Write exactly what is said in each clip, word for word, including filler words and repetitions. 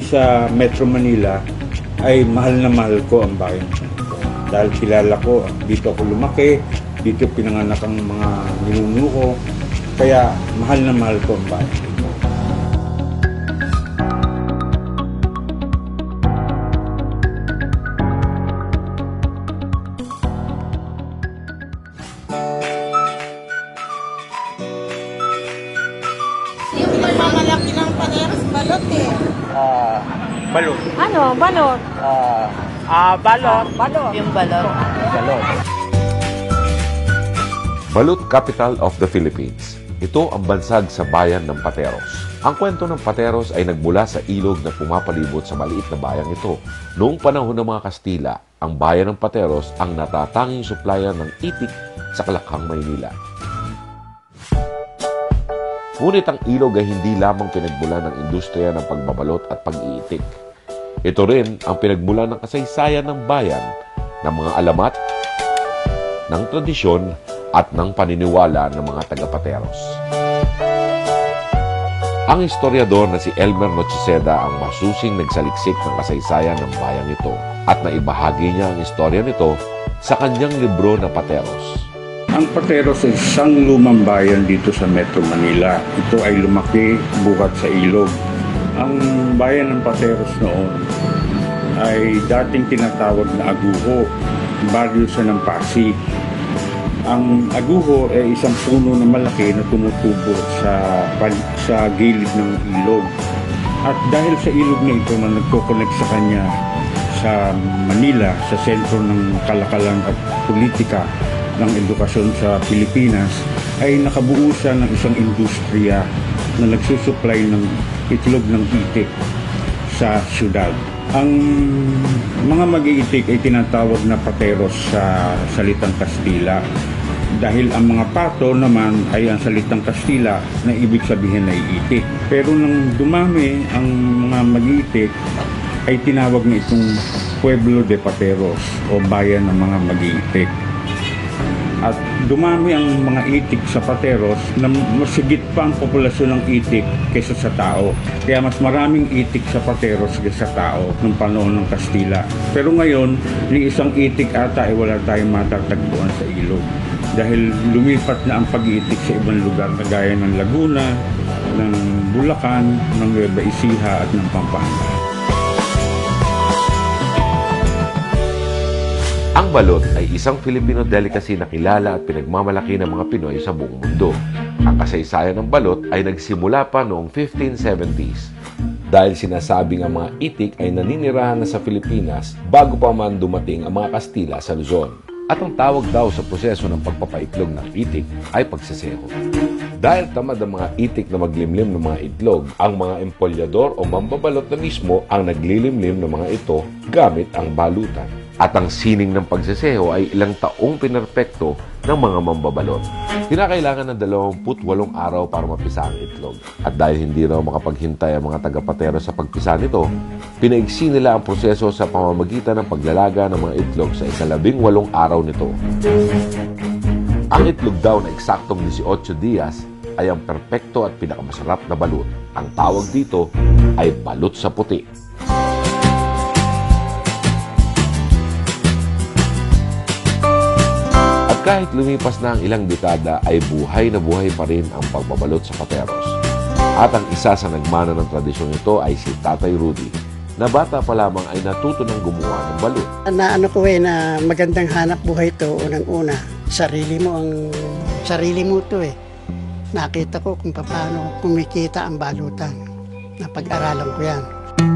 sa Metro Manila ay mahal na mahal ko ang bayan ko. Dahil kilala ko, dito ako lumaki, dito pinanganak ang mga ninuno ko, kaya mahal na mahal ko ang bayan ko. Yung mamalaki ng paneros, balot eh. Ah, balot. Ano? Balot? Ah, ah, balot. Balot. Yung balot. Balot. Balut Capital of the Philippines. Ito ang bansag sa bayan ng Pateros. Ang kwento ng Pateros ay nagmula sa ilog na pumapalibot sa maliit na bayang ito. Noong panahon ng mga Kastila, ang bayan ng Pateros ang natatanging supplier ng itik sa Kalakhang, Maynila. Ngunit ang ilog ay hindi lamang pinagmulan ng industriya ng pagbabalot at pag-iitik. Ito rin ang pinagmulan ng kasaysayan ng bayan, ng mga alamat, ng tradisyon at ng paniniwala ng mga taga-Pateros. Ang historiador na si Elmer Nocheseda ang masusing nagsaliksik ng kasaysayan ng bayang ito at naibahagi niya ang istorya nito sa kanyang libro na Pateros. Ang Pateros ay isang lumang bayan dito sa Metro Manila. Ito ay lumaki bukat sa ilog. Ang bayan ng Pateros noon ay dating tinatawag na Aguho, baryo sa ng Pasig. Ang Aguho ay isang puno na malaki na tumutubo sa, sa gilid ng ilog. At dahil sa ilog na ito na nagko-connect sa kanya sa Manila, sa sentro ng kalakalan at politika ng edukasyon sa Pilipinas, ay nakabuo siya ng isang industriya na nagsusupply ng itlog ng itik sa syudad. Ang mga mag-iitik ay tinatawag na pateros sa salitang Kastila, dahil ang mga pato naman ay ang salitang Kastila na ibig sabihin ay itik. Pero nang dumami ang mga mag-iitik, ay tinawag na itong Pueblo de Pateros o bayan ng mga mag-iitik. At dumami ang mga itik sa Pateros na masigit pa ang populasyon ng itik kaysa sa tao. Kaya mas maraming itik sa Pateros kaysa sa tao nung panahon ng Kastila. Pero ngayon, ni isang itik ata ay wala tayong matatagpuan sa ilog. Dahil lumipat na ang pag-iitik sa ibang lugar na gaya ng Laguna, ng Bulacan, ng Nueva Ecija at ng Pampanga. Ang balot ay isang Filipino delicacy na kilala at pinagmamalaki ng mga Pinoy sa buong mundo. Ang kasaysayan ng balot ay nagsimula pa noong fifteen seventies dahil sinasabing ang mga itik ay naninirahan na sa Pilipinas bago pa man dumating ang mga Kastila sa Luzon. At ang tawag daw sa proseso ng pagpapaitlog ng itik ay pagseseho. Dahil tamad ang mga itik na maglimlim ng mga itlog, ang mga empolyador o mambabalot na mismo ang naglilimlim ng mga ito gamit ang balutan. At ang sining ng pagseseho ay ilang taong pinerpekto ng mga mambabalot. Kinakailangan ng dalawampu't walong araw para mapisa ang itlog. At dahil hindi raw makapaghintay ang mga taga-Pateros sa pagpisa nito, pinaigsi nila ang proseso sa pamamagitan ng paglalaga ng mga itlog sa ikalabing walong araw nito. Ang itlog daw na eksaktong eighteen dias ay ang perpekto at pinakamasarap na balut. Ang tawag dito ay balut sa puti. Kahit lumipas na ang ilang dekada ay buhay na buhay pa rin ang pagbabalot sa Pateros. At ang isa sa nagmana ng tradisyon ito ay si Tatay Rudy, na bata pa lamang ay natuto ng gumawa ng balut. Na ano ko eh, na magandang hanap buhay ito, unang-una. Sarili mo ang, sarili mo ito eh. Nakita ko kung paano kumikita ang balutan. Napag-aralan ko yan.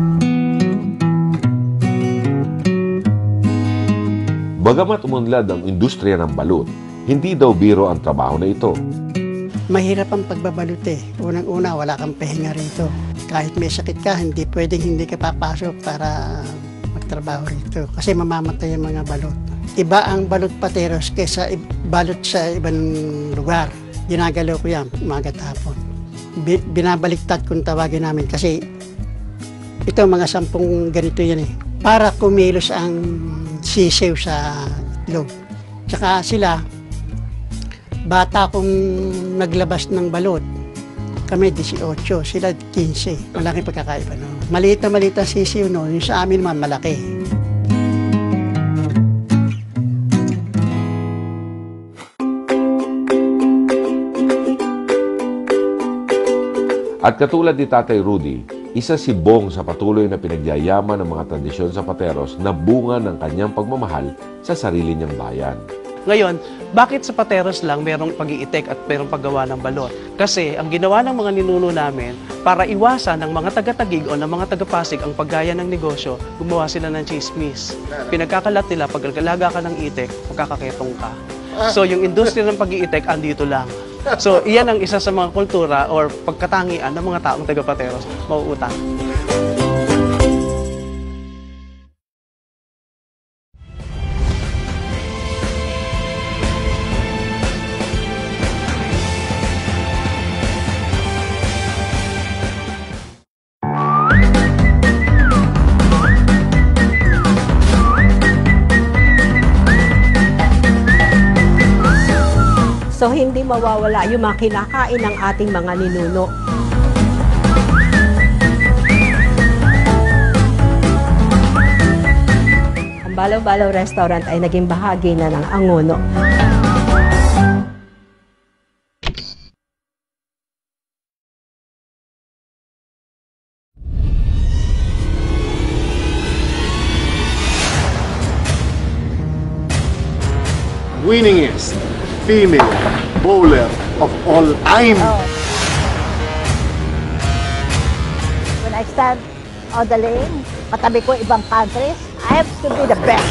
Bagamat umunlad ang industriya ng balut, hindi daw biro ang trabaho na ito. Mahirap ang pagbabalot eh. Unang-una, wala kang pahinga rito. Kahit may sakit ka, hindi pwedeng hindi ka papasok para magtrabaho rito. Kasi mamamatay ang mga balot. Iba ang balot Pateros kaysa balot sa ibang lugar. Ginagalaw ko yan, umaga hapon. Binabaliktad kung tawagin namin kasi ito mga sampung ganito yan eh. Para kumilos ang sisew sa itlog. Tsaka sila, bata kong naglabas ng balot, Kami eighteen, sila fifteen. Malaki pagkakaiba, no? Maliit na maliit ang sisiw, no? Yung sa amin naman malaki. At katulad ni Tatay Rudy, isa si Bong sa patuloy na pinagyayaman ng mga tradisyon sa Pateros na bunga ng kanyang pagmamahal sa sarili niyang bayan. Ngayon, bakit sa Pateros lang merong pag-iitek at merong paggawa ng balot? Kasi ang ginawa ng mga ninuno namin para iwasan ng mga taga-Taguig o ng mga taga-Pasig ang paggaya ng negosyo, gumawa sila ng chismis. Pinagkakalat nila, pag nagalaga ka ng itek, magkakaketong ka. So yung industriya ng pag-iitek, andito lang. So iyan ang isa sa mga kultura or pagkatangian ng mga taong taga-Pateros, mauutang. So, hindi mawawala yung mga kinakain ng ating mga ninuno. Ang Balaw-Balaw Restaurant ay naging bahagi na ng Angono. Winningest female bowler of all time. When I stand on the lane, katabi ko ibang countries, I have to be the best.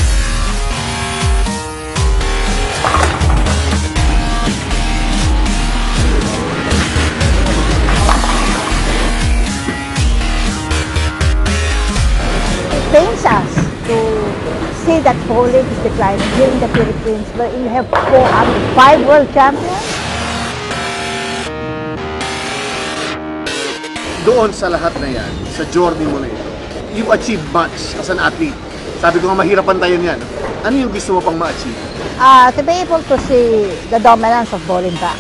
It pains us to see that bowling is declining here in the Philippines, where you have four, I mean, five world champions. Doon sa lahat na yan, sa journey mo na ito, you've achieved much as an athlete. Sabi ko nga, mahirapan tayo niyan. Ano yung gusto mo pang ma-achieve? Uh, to be able to see the dominance of bowling back.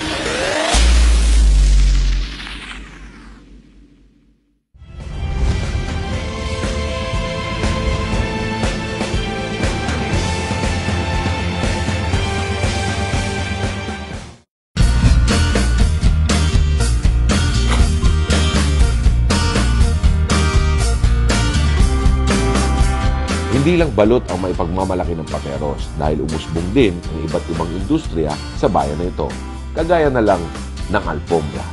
Hindi lang balot ang maipagmamalaki ng Pateros dahil umusbong din ang iba't ibang industriya sa bayan na ito, kagaya na lang ng alfombra.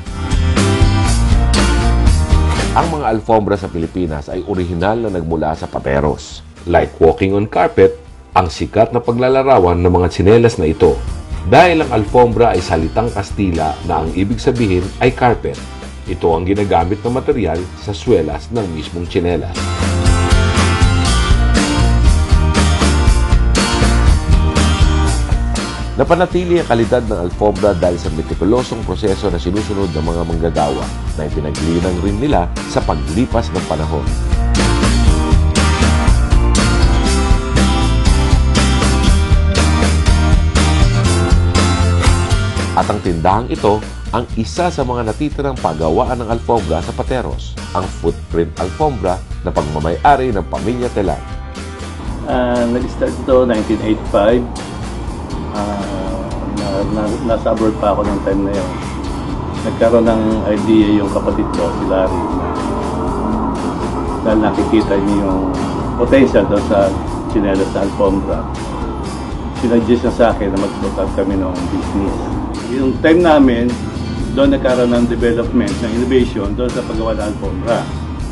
Ang mga alfombra sa Pilipinas ay orihinal na nagmula sa Pateros. Like walking on carpet, ang sikat na paglalarawan ng mga tsinelas na ito. Dahil ang alfombra ay salitang Kastila na ang ibig sabihin ay carpet. Ito ang ginagamit na material sa swelas ng mismong tsinelas. Napanatili ang kalidad ng alfombra dahil sa metikulosong proseso na sinusunod ng mga manggagawa na ipinaglinang rin nila sa paglipas ng panahon. At ang tindahang ito ang isa sa mga natitirang paggawaan ng alfombra sa Pateros, ang Footprint Alfombra na pagmamay-ari ng Pamilya Telan. Uh, Nag-start ito nineteen eighty-five. Uh, na, na, nasa abroad pa ako ng time na yun. Nagkaroon ng idea yung kapatid ko, si Larry, dahil nakikita niyo yung potential doon sa tsinelas sa alfombra. Sinadjust niya sa akin na mag-start kami ng business. Yung time namin, doon nagkaroon ng development, ng innovation doon sa paggawa ng alfombra.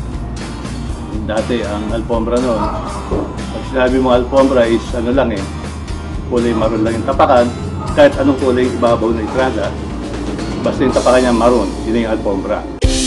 Dati ang alfombra noon, pag sinabi mo alfombra is ano lang eh, kulay maroon lang yung tapakan, kahit anong kulay ibabaw na itrada, basta yung tapakan niya maroon, yun yung alfombra.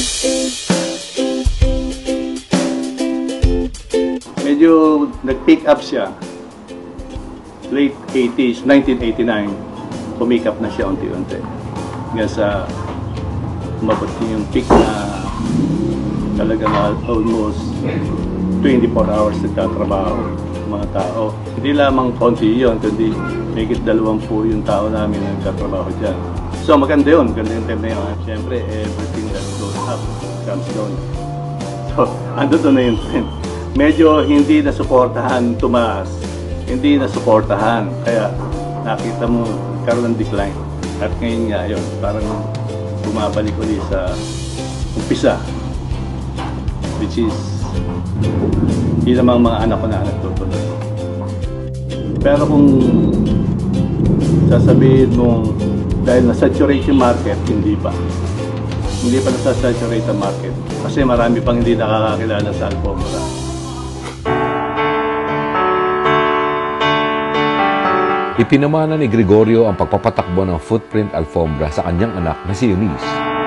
Medyo nag-pick up siya, late eighties, nineteen eighty-nine, pumick up na siya unti-unti. Hanggang sa umabot yung peak na talagang almost twenty-four hours nagtatrabaho mga tao. Hindi lamang konti yun, kundi higit dalawampu yung tao namin na nagtatrabaho dyan. So maganda yun, maganda yung time na yun. Siyempre, everything that goes up comes down. So, ando doon na yung trend. Medyo hindi nasuportahan tumaas, hindi nasuportahan. Kaya nakita mo, karoon ng decline. At ngayon nga yun, parang bumabalik ulit sa umpisa. Which is, hindi namang mga anak ko na nagtutuloy. Pero kung sasabihin mong dahil na-saturate yung market, hindi pa. Hindi pa nasa-saturate ang market. Kasi marami pang hindi nakakakilala sa Alfombra. Ipinamana ni Gregorio ang pagpapatakbo ng Footprint Alfombra sa kanyang anak na si Eunice.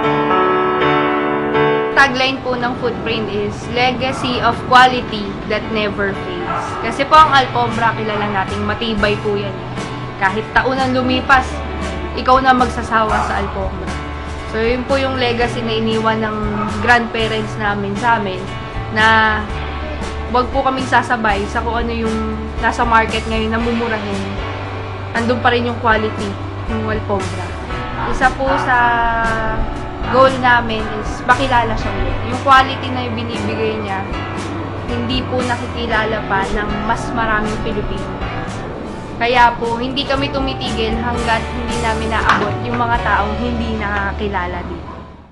Tagline po ng Footprint is Legacy of Quality that Never Fades. Kasi po ang Alfombra, kilala nating matibay po yan. Kahit taon ang lumipas, ikaw na magsasawa sa Alfombra. So yun po yung legacy na iniwan ng grandparents namin sa amin, na wag po kaming sasabay sa kung ano yung nasa market ngayon na mumurahin. Andun pa rin yung quality ng Alfombra. Isa po sa goal namin is makilala siya ulit. Yung quality na yung binibigay niya, hindi po nakikilala pa ng mas maraming Pilipino. Kaya po, hindi kami tumitigil hanggat hindi namin naabot yung mga taong hindi nakakilala dito.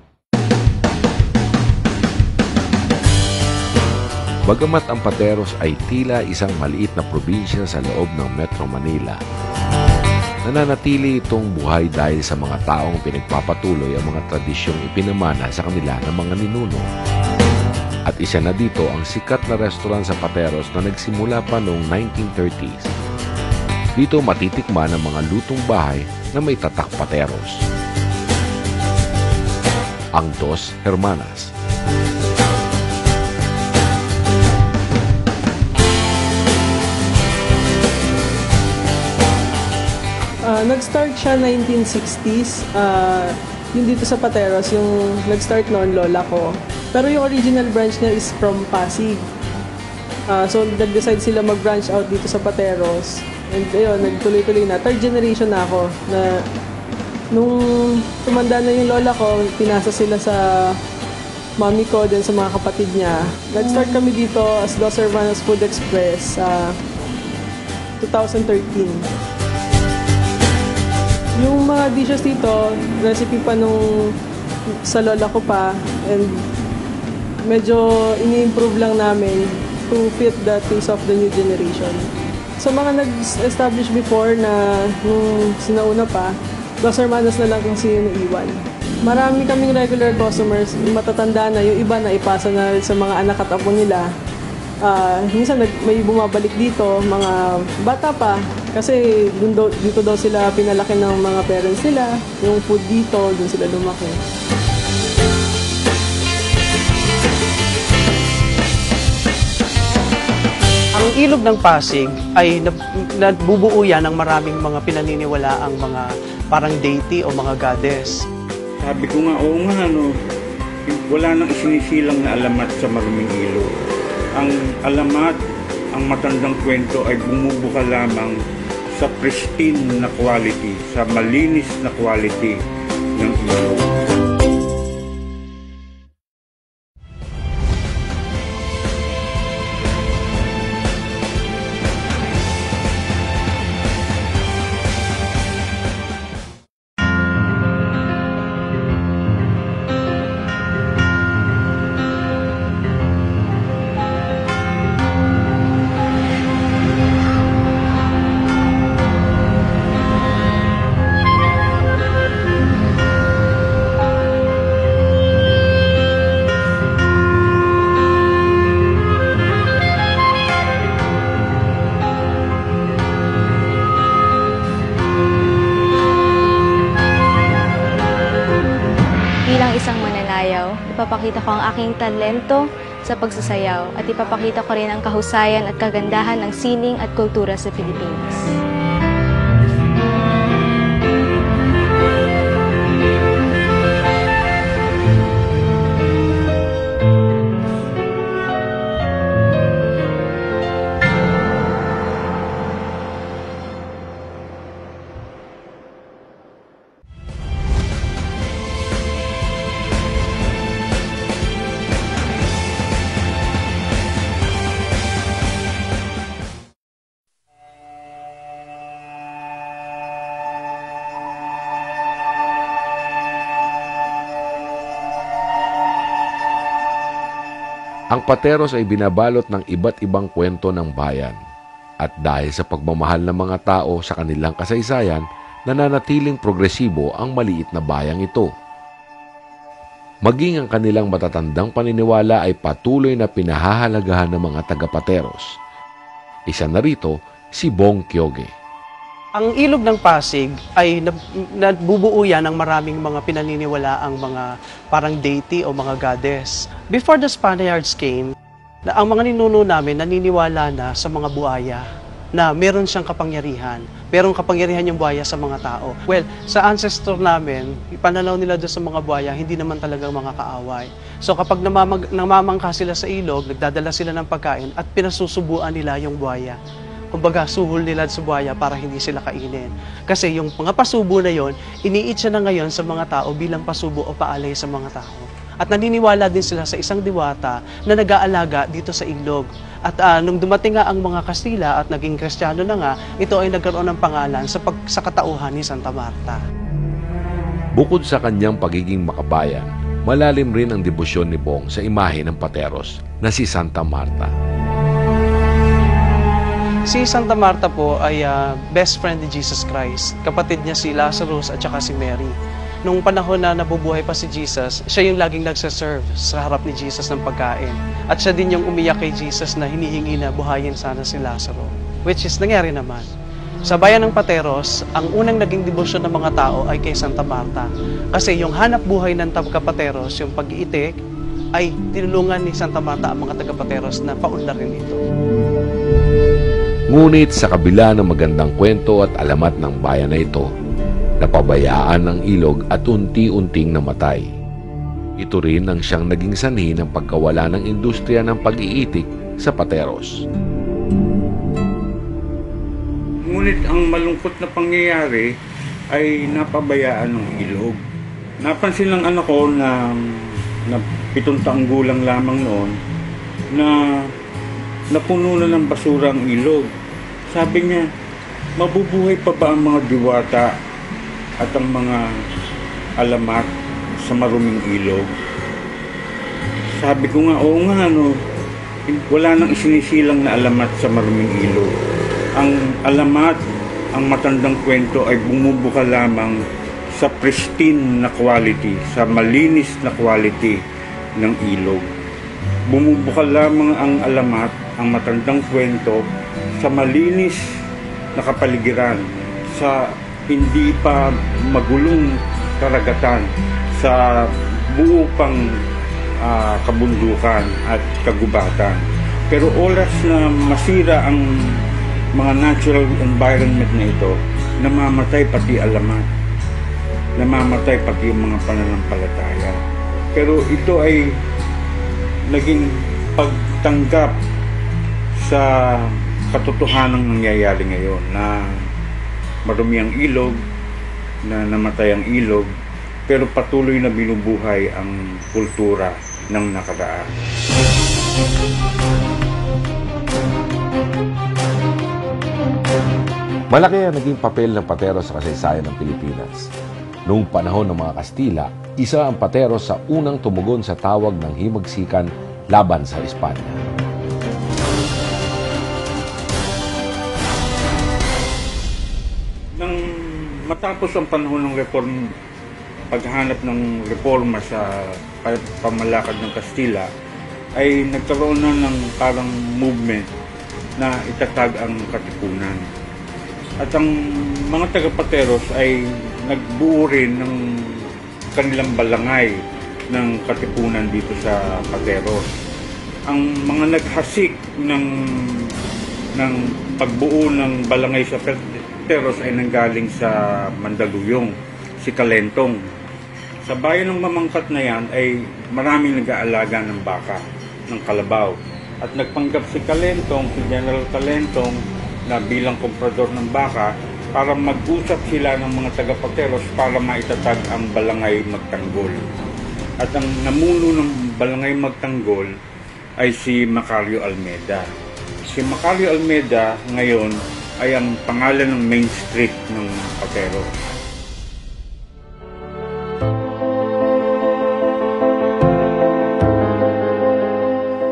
Bagamat ang Pateros ay tila isang maliit na probinsya sa loob ng Metro Manila, nananatili itong buhay dahil sa mga taong pinagpapatuloy ang mga tradisyong ipinamana sa kanila ng mga ninuno. At isa na dito ang sikat na restaurant sa Pateros na nagsimula pa noong nineteen thirties. Dito matitikman ang mga lutong bahay na may tatak Pateros. Ang Dos Hermanas. Uh, nag-start siya nineteen sixties. Uh, yung dito sa Pateros, yung nag-start noon lola ko. Pero yung original branch niya is from Pasig. Uh, so nag-decide sila mag-branch out dito sa Pateros. And ayun, nagtuloy-tuloy na. Third generation na ako na nung tumanda na yung lola ko, pinasa sila sa mami ko din sa mga kapatid niya. Nag-start kami dito as Dos Hermanas Food Express sa uh, twenty thirteen. Yung mga dishes dito, recipe pa nung sa lola ko pa, and medyo ini-improve lang namin to fit the taste of the new generation. Sa mga nag-establish before na nung sinauna pa, Dos Hermanas na lang kasi yung naiwan. Marami kaming regular customers, matatanda na, yung iba na ipasa na sa mga anak at apo nila. Uh, minsan may bumabalik dito, mga bata pa, kasi dun do, dito daw sila pinalaki ng mga parents nila, yung food dito, dun sila lumaki. Ang ilog ng Pasig ay nabubuo yan ng maraming mga pinaniniwalaang mga parang deity o mga goddess. Sabi ko nga, oo nga, ano, wala nang isinisilang na alamat sa maruming ilog. Ang alamat, ang matandang kwento ay bumubuka lamang sa pristine na quality, sa malinis na quality ng ilog. Bilang isang mananayaw, ipapakita ko ang aking talento sa pagsasayaw at ipapakita ko rin ang kahusayan at kagandahan ng sining at kultura sa Pilipinas. Ang Pateros ay binabalot ng iba't ibang kwento ng bayan. At dahil sa pagmamahal ng mga tao sa kanilang kasaysayan, nananatiling progresibo ang maliit na bayang ito. Maging ang kanilang matatandang paniniwala ay patuloy na pinahahalagahan ng mga taga-Pateros. Isa na rito si Bong Kyoge. Ang ilog ng Pasig ay nabubuo yan ng maraming mga pinaniniwalaang mga parang deity o mga goddess. Before the Spaniards came, na ang mga ninuno namin naniniwala na sa mga buhaya, na meron siyang kapangyarihan. Merong kapangyarihan yung buhaya sa mga tao. Well, sa ancestor namin, ipananaw nila doon sa mga buhaya, hindi naman talagang mga kaaway. So kapag namamag, namamangka sila sa ilog, nagdadala sila ng pagkain at pinasusubuan nila yung buhaya. Kumbaga, suhol nila sa buhaya para hindi sila kainin. Kasi yung mga pasubo na yon, iniit siya na ngayon sa mga tao bilang pasubo o paalay sa mga tao. At naniniwala din sila sa isang diwata na nag-aalaga dito sa ilog. At uh, nung dumating nga ang mga Kastila at naging Kristiyano na nga, ito ay nagkaroon ng pangalan sa, pag, sa katauhan ni Santa Marta. Bukod sa kanyang pagiging makabayan, malalim rin ang debosyon ni Bong sa imahe ng Pateros na si Santa Marta. Si Santa Marta po ay uh, best friend ni Jesus Christ. Kapatid niya si Lazarus at saka si Mary. Nung panahon na nabubuhay pa si Jesus, siya yung laging nagsaserve sa harap ni Jesus ng pagkain. At siya din yung umiyak kay Jesus na hinihingi na buhayin sana si Lazaro. Which is nangyari naman. Sa bayan ng Pateros, ang unang naging debosyon ng mga tao ay kay Santa Marta. Kasi yung hanap buhay ng taga-Pateros, yung pag-iitik, ay tinulungan ni Santa Marta ang mga taga-Pateros na paunlarin ito. Ngunit sa kabila ng magandang kwento at alamat ng bayan na ito, napabayaan ang ilog at unti-unting namatay. Ito rin ang siyang naging sanhi ng pagkawala ng industriya ng pag-iitik sa Pateros. Ngunit ang malungkot na pangyayari ay napabayaan ng ilog. Napansin ng anak ko na, na pitong taong gulang lamang noon na napuno na ng basura ang ilog. Sabi niya, mabubuhay pa ba ang mga diwata at ang mga alamat sa maruming ilog? Sabi ko nga, oo nga, no, wala nang isinisilang na alamat sa maruming ilog. Ang alamat, ang matandang kwento ay bumubuka lamang sa pristine na quality, sa malinis na quality ng ilog. Bumubuka lamang ang alamat, ang matandang kwento, sa malinis na kapaligiran, sa hindi pa magulong karagatan, sa buo pang uh, kabundukan at kagubatan. Pero oras na masira ang mga natural environment na ito, namamatay pati alamat, namamatay pati yung mga pananampalataya. Pero ito ay naging pagtanggap sa katotohanang nangyayari ngayon na marumi ang ilog, na namatay ang ilog, pero patuloy na binubuhay ang kultura ng nakaraan. Malaki ang naging papel ng Pateros sa kasaysayan ng Pilipinas. Noong panahon ng mga Kastila, isa ang Pateros sa unang tumugon sa tawag ng himagsikan laban sa Espanya. Nang matapos ang panahon ng reform, paghanap ng reforma sa pamalakad ng Kastila, ay nagkaroon na ng parang movement na itatag ang katipunan. At ang mga taga-Pateros ay nagbuo rin ng kanilang balangay ng katipunan dito sa Pateros. Ang mga naghasik ng, ng pagbuo ng balangay sa Pateros ay nanggaling sa Mandaluyong, si Kalentong. Sa bayan ng Mamangkat na yan ay maraming nag-aalaga ng baka, ng kalabaw. At nagpanggap si Kalentong, si General Kalentong, na bilang komprador ng baka para mag-usap sila ng mga taga-Pateros para maitatag ang Balangay Magtanggol. At ang namuno ng Balangay Magtanggol ay si Macario Almeda. Si Macario Almeda ngayon ay ang pangalan ng main street ng Pateros.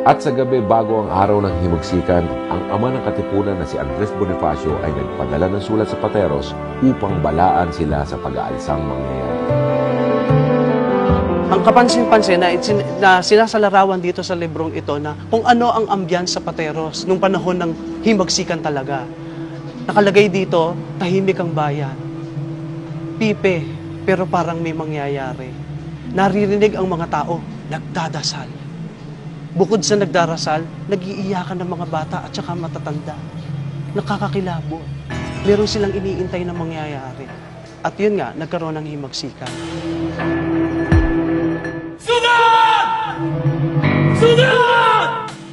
At sa gabi bago ang araw ng himagsikan, ang ama ng katipunan na si Andres Bonifacio ay nagpadala ng sulat sa Pateros upang balaan sila sa pag-aalsang mangyayari. Ang kapansin-pansin na, na sinasalarawan dito sa librong ito na kung ano ang ambiance sa Pateros nung panahon ng himagsikan talaga. Nakalagay dito, tahimik ang bayan. Pipe, pero parang may mangyayari. Naririnig ang mga tao, nagdadasal. Bukod sa nagdarasal, nag-iiyakan ng mga bata at saka matatanda. Nakakakilabot. Meron silang iniintay na mangyayari. At yun nga, nagkaroon ng himagsikan. Sunod! Sunod!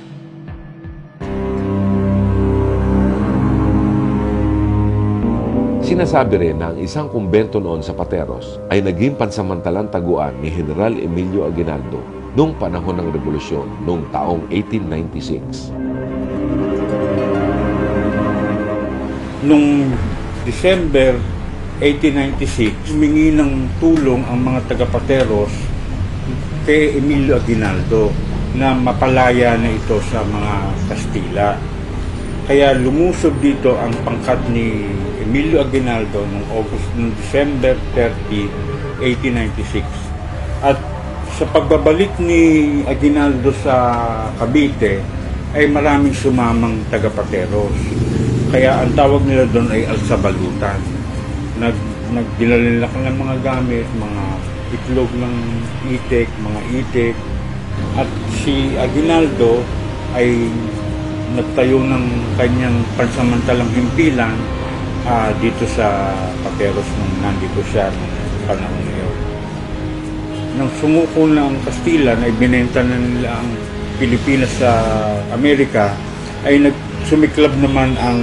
Sinasabi rin na ang isang kumbento noon sa Pateros ay naging pansamantalang taguan ni General Emilio Aguinaldo noong panahon ng Revolusyon noong taong eighteen ninety-six. Noong December eighteen ninety-six, humingi ng tulong ang mga taga-Pateros kay Emilio Aguinaldo na mapalaya na ito sa mga Kastila. Kaya lumusob dito ang pangkat ni Emilio Aguinaldo noong August, noong December thirtieth, eighteen ninety-six. At sa pagbabalik ni Aguinaldo sa Cavite ay maraming sumamang taga-Pateros. Kaya ang tawag nila doon ay alsabalutan. Nag, nagdala nila ng mga gamit, mga itlog ng itik, mga itik. At si Aguinaldo ay nagtayo ng kanyang pansamantalang himpilan uh, dito sa Pateros nung nandito siya ng panahon na yun. Nang sumuko na ang Kastilan ay binenta na nila ang Pilipinas sa Amerika, ay nagsumiklab naman ang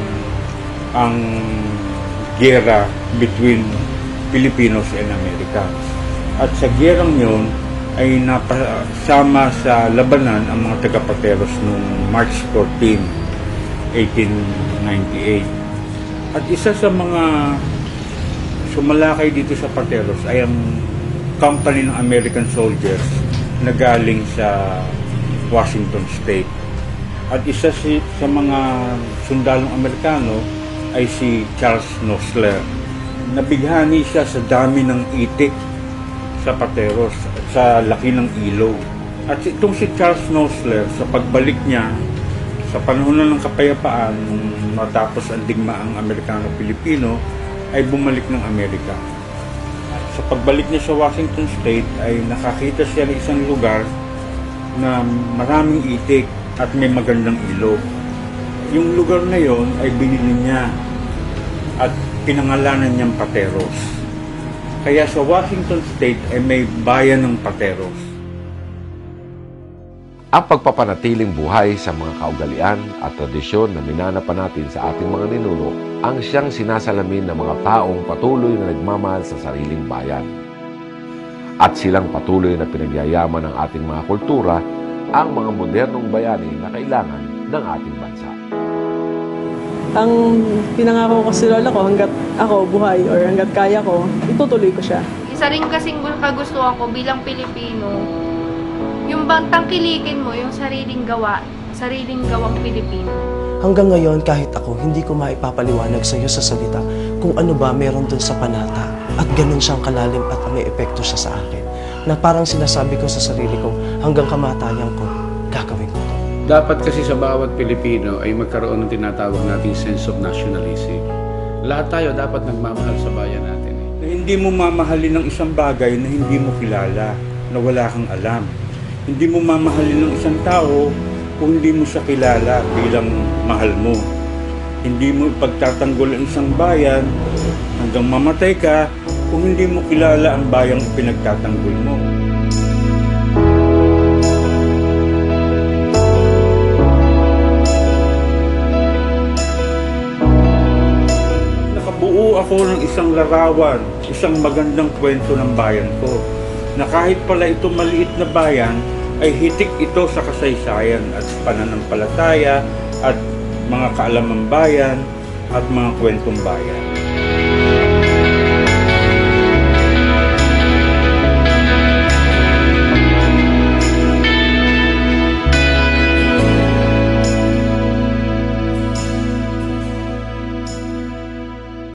ang giyera between Filipinos and Americans. At sa giyerang yun ay napasama sa labanan ang mga taga-Pateros noong March fourteenth, eighteen ninety-eight. At isa sa mga sumalakay dito sa Pateros ay ang company ng American soldiers na galing sa Washington State. At isa si, sa mga sundalong Amerikano ay si Charles Nosler. Nabighani siya sa dami ng itik sa Pateros at sa laki ng ilog. At itong si Charles Nosler, sa pagbalik niya sa panahon ng kapayapaan, nung matapos ang digmaang Amerikano-Pilipino, ay bumalik ng Amerika. Sa pagbalik niya sa Washington State ay nakakita siya ng isang lugar na maraming itik at may magandang ilog. Yung lugar na yon ay binili niya at pinangalanan niyang Pateros. Kaya sa Washington State ay may bayan ng Pateros. Ang pagpapanatiling buhay sa mga kaugalian at tradisyon na minana pa natin sa ating mga ninuno ang siyang sinasalamin ng mga taong patuloy na nagmamahal sa sariling bayan. At silang patuloy na pinagyayaman ng ating mga kultura, ang mga modernong bayani na kailangan ng ating bansa. Ang pinangako ko si lola ko, hanggat ako buhay or hanggat kaya ko, itutuloy ko siya. Isa rin kasing kagustuhan ko bilang Pilipino, yung bang tangkilikin mo yung sariling gawa, sariling gawang Pilipino. Hanggang ngayon, kahit ako, hindi ko maipapaliwanag sa iyo sa salita kung ano ba meron dun sa panata. At ganun siyang kalalim at may epekto siya sa akin. Na parang sinasabi ko sa sarili ko, hanggang kamatayan ko, gagawin ko to. Dapat kasi sa bawat Pilipino ay magkaroon ng tinatawag nating sense of nationalism. Lahat tayo dapat nagmamahal sa bayan natin. Eh. Hindi mo mamahalin ng isang bagay na hindi mo kilala, na wala kang alam. Hindi mo mamahalin ng isang tao kung hindi mo siya kilala bilang mahal mo. Hindi mo ipagtatanggol ang isang bayan hanggang mamatay ka kung hindi mo kilala ang bayang pinagtatanggol mo. Nakabuo ako ng isang larawan, isang magandang kwento ng bayan ko, na kahit pala ito maliit na bayan, ay hitik ito sa kasaysayan at pananampalataya at mga kaalamang bayan at mga kwentong bayan.